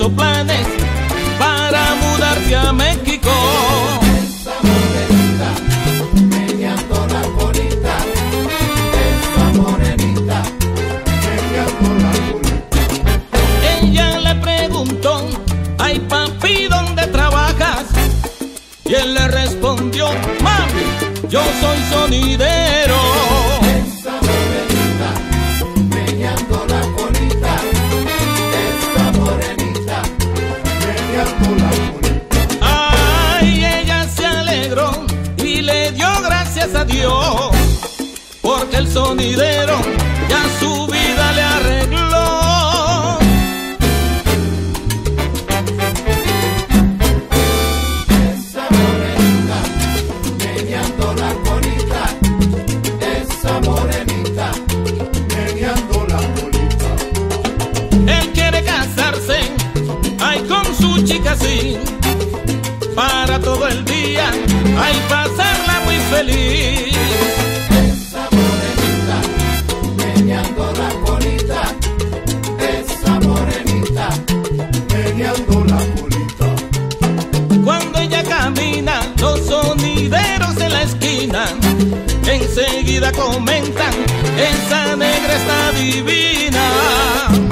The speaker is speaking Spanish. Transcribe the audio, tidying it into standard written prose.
hizo planes para mudarse a México. Esa morenita, meneando la colita. Esa morenita, meneando la colita. Ella le preguntó: ay papi, ¿dónde trabajas? Y él le respondió: mami, yo soy sonidero. Esa morenita, meneando la colita. Esa morenita, meneando la colita. Ay, ella se alegró y le dio gracias a Dios, porque el sonidero ya su vida le arregló. Esa morenita, meneando la colita. Esa morenita, meneando la colita. Él quiere casarse, ay, con su chica sí, para todo el día, ay, pasarla muy feliz. Esa morenita, meneando la colita. Esa morenita, meneando la colita. Cuando ella camina, los sonideros en la esquina enseguida comentan: esa negra está divina.